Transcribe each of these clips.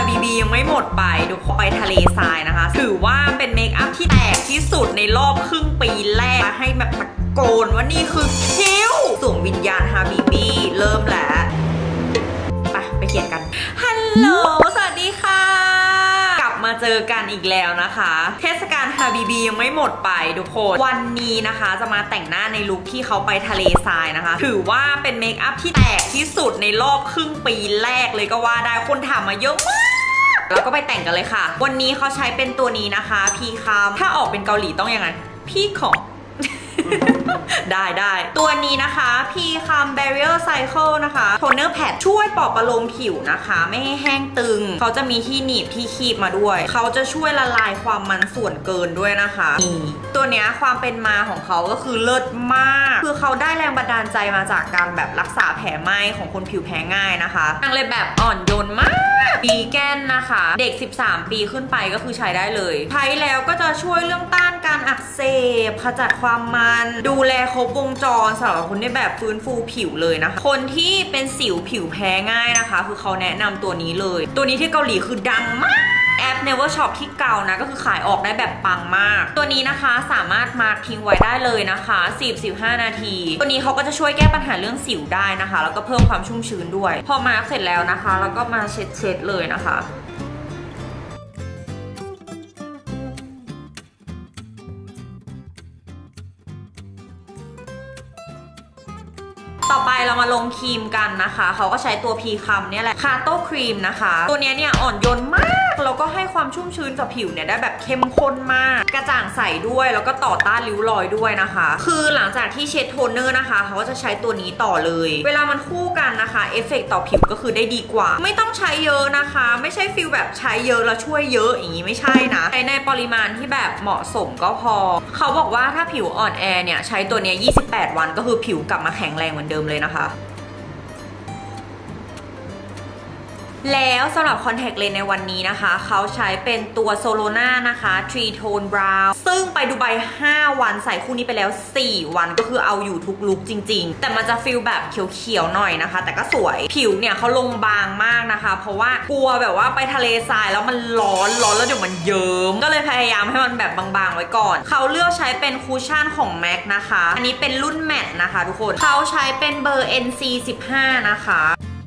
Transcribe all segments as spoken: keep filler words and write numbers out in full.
บีบียังไม่หมดไปดูไปทะเลทรายนะคะถือว่าเป็นเมคอัพที่แตกที่สุดในรอบครึ่งปีแรกให้แบบตะโกนว่านี่คือคิ้วสวมวิญญาณฮาบีบีเริ่มแล้วไปไปเขียนกันฮัลโหลสวัสดีค่ะกลับมาเจอกันอีกแล้วนะคะเทศกาลฮาบีบียังไม่หมดไปทุกคนวันนี้นะคะจะมาแต่งหน้าในลุคที่เขาไปทะเลทรายนะคะถือว่าเป็นเมคอัพที่แตกที่สุดในรอบครึ่งปีแรกเลยก็ว่าได้คนถามมาเยอะมากแล้วก็ไปแต่งกันเลยค่ะวันนี้เขาใช้เป็นตัวนี้นะคะพีคามถ้าออกเป็นเกาหลีต้องยังไงพี่ของ ได้ได้ตัวนี้นะคะพีคาม Barrier Cycle นะคะโทนเนอร์แพดช่วยปลอบประโลมผิวนะคะไม่ให้แห้งตึงเขาจะมีที่หนีบที่คีบมาด้วยเขาจะช่วยละลายความมันส่วนเกินด้วยนะคะตัวเนี้ยความเป็นมาของเขาก็คือเลิศมากคือเขาได้แรงบันดาลใจมาจากการแบบรักษาแผลไหม้ของคนผิวแพ้ง่ายนะคะนางเลยแบบอ่อนโยนมากวีแกนนะคะเด็กสิบสามปีขึ้นไปก็คือใช้ได้เลยใช้แล้วก็จะช่วยเรื่องต้านการอักเสบขจัดความมันดูแลครบวงจรสำหรับคนที่แบบฟื้นฟูผิวเลยนะคะคนที่เป็นสิวผิวแพ้ง่ายนะคะคือเขาแนะนำตัวนี้เลยตัวนี้ที่เกาหลีคือดังมากแอป Never Shop ที่เก่านะก็คือขายออกได้แบบปังมากตัวนี้นะคะสามารถมาร์คทิ้งไว้ได้เลยนะคะสิบ สิบห้านาทีตัวนี้เขาก็จะช่วยแก้ปัญหาเรื่องสิวได้นะคะแล้วก็เพิ่มความชุ่มชื้นด้วยพอมาร์คเสร็จแล้วนะคะแล้วก็มาเช็ดเช็ดเลยนะคะต่อไปเรามาลงครีมกันนะคะเขาก็ใช้ตัวพีคัมเนี่ยแหละคาโต้ครีมนะคะตัวนี้เนี่ยอ่อนโยนมากแล้วก็ให้ความชุ่มชื้นกับผิวเนี่ยได้แบบเข้มข้นมากกระจ่างใสด้วยแล้วก็ต่อต้านริ้วรอยด้วยนะคะคือหลังจากที่เช็ดโทนเนอร์นะคะเขาก็จะใช้ตัวนี้ต่อเลยเวลามันคู่กันนะคะเอฟเฟกต์ต่อผิวก็คือได้ดีกว่าไม่ต้องใช้เยอะนะคะไม่ใช่ฟิลแบบใช้เยอะแล้วช่วยเยอะอย่างนี้ไม่ใช่นะใช้ในปริมาณที่แบบเหมาะสมก็พอเขาบอกว่าถ้าผิวอ่อนแอเนี่ยใช้ตัวนี้ยี่สิบแปดวันก็คือผิวกลับมาแข็งแรงเหมือนเดิมเลยนะคะแล้วสำหรับคอนแทคเลนส์ในวันนี้นะคะเขาใช้เป็นตัวโซโลนานะคะทรีโทนบราวน์ซึ่งไปดูไบห้าวันใส่คู่นี้ไปแล้วสี่วันก็คือเอาอยู่ทุกลุคจริงๆแต่มันจะฟีลแบบเขียวๆหน่อยนะคะแต่ก็สวยผิวเนี่ยเขาลงบางมากนะคะเพราะว่ากลัวแบบว่าไปทะเลทรายแล้วมันร้อนร้อนแล้วเดี๋ยวมันเยิ้มก็เลยพยายามให้มันแบบบางๆไว้ก่อนเขาเลือกใช้เป็นคูชั่นของแม็กนะคะอันนี้เป็นรุ่นแมตต์นะคะทุกคนเขาใช้เป็นเบอร์ เอ็น ซี สิบห้า นะคะ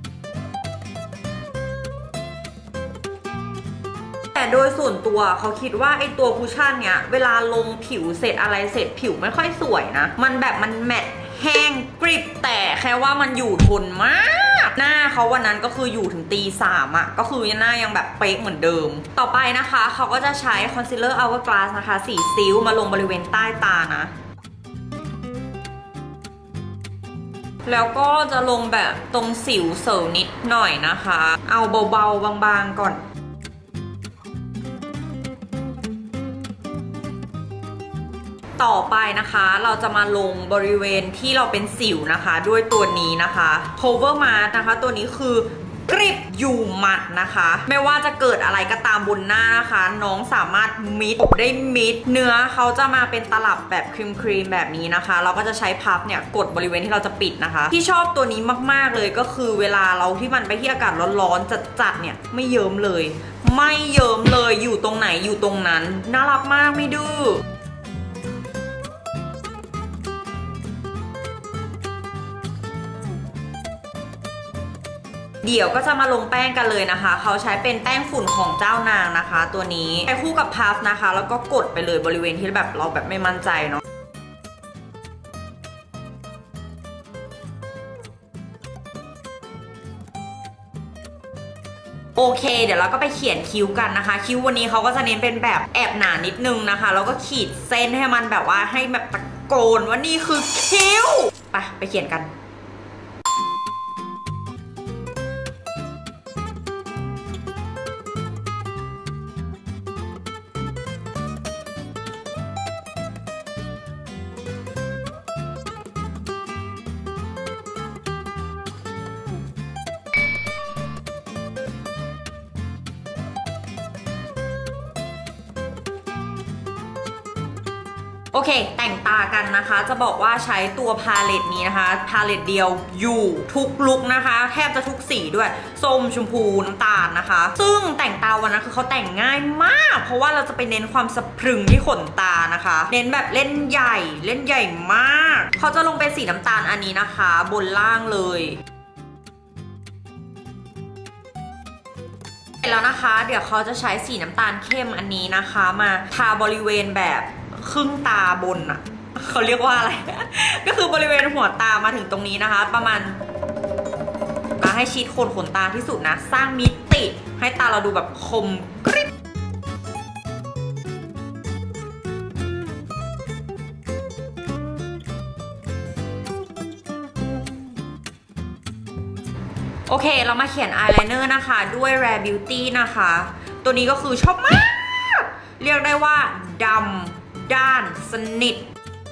แต่โดยส่วนตัวเขาคิดว่าไอตัวคุชชั่นเนี้ยเวลาลงผิวเสร็จอะไรเสร็จผิวไม่ค่อยสวยนะมันแบบมันแมตต์แห้งกริบแต่แค่ว่ามันอยู่ทนมากหน้าเขาวันนั้นก็คืออยู่ถึงตีสามอ่ะก็คือหน้ายังแบบเป๊ะเหมือนเดิมต่อไปนะคะเขาก็จะใช้คอนซีลเลอร์ Hourglass นะคะสีซิลมาลงบริเวณใต้ตานะแล้วก็จะลงแบบตรงสิวเสริมนิดหน่อยนะคะเอาเบาๆบางๆก่อนต่อไปนะคะเราจะมาลงบริเวณที่เราเป็นสิวนะคะด้วยตัวนี้นะคะ Cover Mask นะคะตัวนี้คือกริบอยู่หมัดนะคะไม่ว่าจะเกิดอะไรก็ตามบนหน้านะคะน้องสามารถมิดได้มิดเนื้อเขาจะมาเป็นตลับแบบครีมครีมแบบนี้นะคะเราก็จะใช้พับเนี่ยกดบริเวณที่เราจะปิดนะคะที่ชอบตัวนี้มากๆเลยก็คือเวลาเราที่มันไปที่อากาศร้อนๆจัดๆเนี่ยไม่เยิ้มเลยไม่เยิ้มเลยอยู่ตรงไหนอยู่ตรงนั้นน่ารักมากไม่ดื้อเดี๋ยวก็จะมาลงแป้งกันเลยนะคะเขาใช้เป็นแป้งฝุ่นของเจ้านางนะคะตัวนี้ใช้คู่กับพัฟนะคะแล้วก็กดไปเลยบริเวณที่แบบเราแบบไม่มั่นใจเนาะโอเคเดี๋ยวเราก็ไปเขียนคิ้วกันนะคะคิ้ววันนี้เขาก็จะเน้นเป็นแบบแอบหนานิดนึงนะคะแล้วก็ขีดเส้นให้มันแบบว่าให้แบบตะโกนว่านี่คือคิ้วไปไปเขียนกันโอเคแต่งตากันนะคะจะบอกว่าใช้ตัวพาเลตนี้นะคะพาเลตเดียวอยู่ทุกลุคนะคะแทบจะทุกสีด้วยส้มชมพูน้ำตาลนะคะซึ่งแต่งตาวันนั้นคือเขาแต่งง่ายมากเพราะว่าเราจะไปเน้นความสะพรึงที่ขนตานะคะเน้นแบบเล่นใหญ่เล่นใหญ่มากเขาจะลงเป็นสีน้ำตาลอันนี้นะคะบนล่างเลยแล้วนะคะเดี๋ยวเขาจะใช้สีน้ำตาลเข้มอันนี้นะคะมาทาบริเวณแบบครึ่งตาบนอะเขาเรียกว่าอะไร ก็คือบริเวณหัวตามาถึงตรงนี้นะคะประมาณมาให้ชิดโคนขนตาที่สุดนะสร้างมิติให้ตาเราดูแบบคมกริบโอเคเรามาเขียนอายไลเนอร์นะคะด้วย Rare Beauty นะคะตัวนี้ก็คือชอบมากเรียกได้ว่าดำด้านสนิท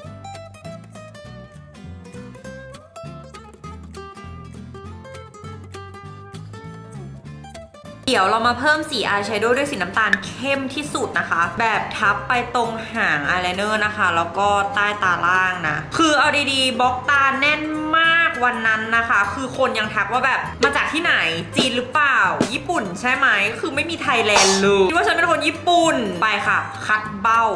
เดี๋ยวเรามาเพิ่มสีอายแชโดว์ด้วยสีน้ำตาลเข้มที่สุดนะคะแบบทับไปตรงหางอายไลเนอร์นะคะแล้วก็ใต้ตาล่างนะคือเอาดีๆบล็อกตาแน่นมากวันนั้นนะคะคือคนยังทักว่าแบบมาจากที่ไหนจีนหรือเปล่าญี่ปุ่นใช่ไหมคือไม่มีไทยแลนด์เลยคิดว่าฉันเป็นคนญี่ปุ่นไปค่ะคัดเบ้า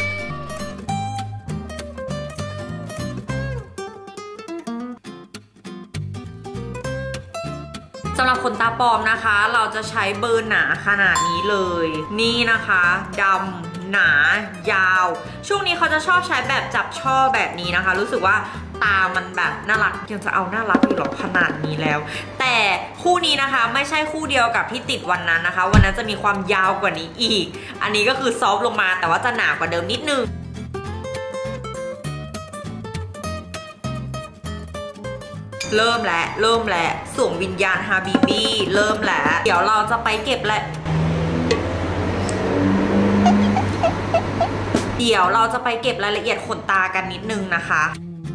สำหรับขนตาปลอมนะคะเราจะใช้เบอร์หนาขนาดนี้เลยนี่นะคะดำหนายาวช่วงนี้เขาจะชอบใช้แบบจับช่อแบบนี้นะคะรู้สึกว่าตามันแบบน่ารักยังจะเอาน่ารักอยู่หรอขนาดนี้แล้วแต่คู่นี้นะคะไม่ใช่คู่เดียวกับที่ติดวันนั้นนะคะวันนั้นจะมีความยาวกว่านี้อีกอันนี้ก็คือซอฟต์ลงมาแต่ว่าจะหนากว่าเดิมนิดนึงเริ่มแล้วเริ่มแล้วสวมวิญญาณฮาบิบี้เริ่มแล้วเดี๋ยวเราจะไปเก็บแหละเดี๋ยวเราจะไปเก็บรายละเอียดขนตากันนิดนึงนะคะ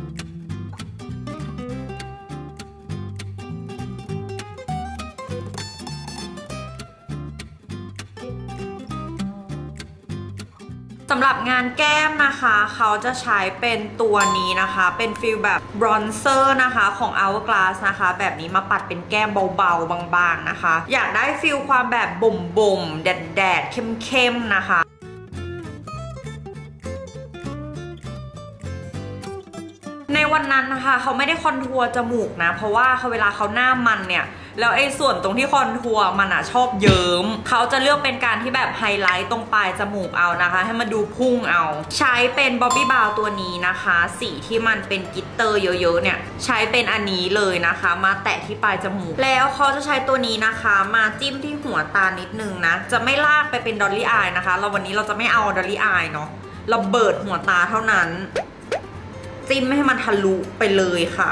สำหรับงานแก้มนะคะเขาจะใช้เป็นตัวนี้นะคะเป็นฟิลแบบบรอนเซอร์นะคะของ Hourglass นะคะแบบนี้มาปัดเป็นแก้มเบาๆบางๆนะคะอยากได้ฟิลความแบบบ่มๆแดดๆเข้มๆนะคะในวันนั้นนะคะเขาไม่ได้คอนทัวร์จมูกนะเพราะว่าเวลาเขาหน้ามันเนี่ยแล้วไอ้ส่วนตรงที่คอนทัวร์มันอะชอบเยิ้มเขาจะเลือกเป็นการที่แบบไฮไลท์ตรงปลายจมูกเอานะคะให้มันดูพุ่งเอาใช้เป็นบ๊อบบี้บาวตัวนี้นะคะสีที่มันเป็นกลิตเตอร์เยอะๆเนี่ยใช้เป็นอันนี้เลยนะคะมาแตะที่ปลายจมูกแล้วเขาจะใช้ตัวนี้นะคะมาจิ้มที่หัวตานิดนึงนะจะไม่ลากไปเป็นดอลลี่อายนะคะเราวันนี้เราจะไม่เอาดอลลี่อายเนาะเราเบิดหัวตาเท่านั้นจิ้มให้มันทะลุไปเลยค่ะ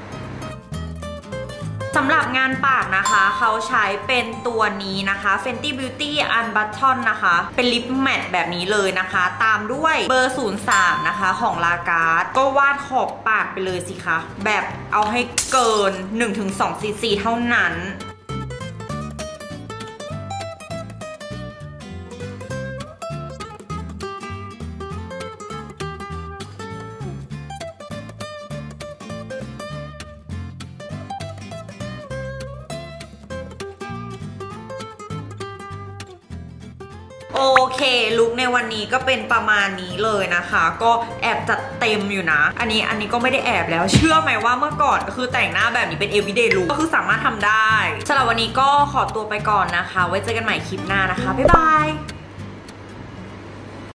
สำหรับงานปากนะคะเขาใช้เป็นตัวนี้นะคะ Fenty Beauty Unbutton นะคะเป็นลิปแมตต์แบบนี้เลยนะคะตามด้วยเบอร์ศูนย์สามนะคะของลาการ์ดก็วาดขอบปากไปเลยสิคะแบบเอาให้เกิน หนึ่งถึงสอง ซีซี เท่านั้นโอเคลุคในวันนี้ก็เป็นประมาณนี้เลยนะคะก็แอบจัดเต็มอยู่นะอันนี้อันนี้ก็ไม่ได้แอบแล้วเชื่อไหมว่าเมื่อก่อนก็คือแต่งหน้าแบบนี้เป็น everyday look ก็คือสามารถทำได้สำหรับวันนี้ก็ขอตัวไปก่อนนะคะไว้เจอกันใหม่คลิปหน้านะคะบ๊ายบาย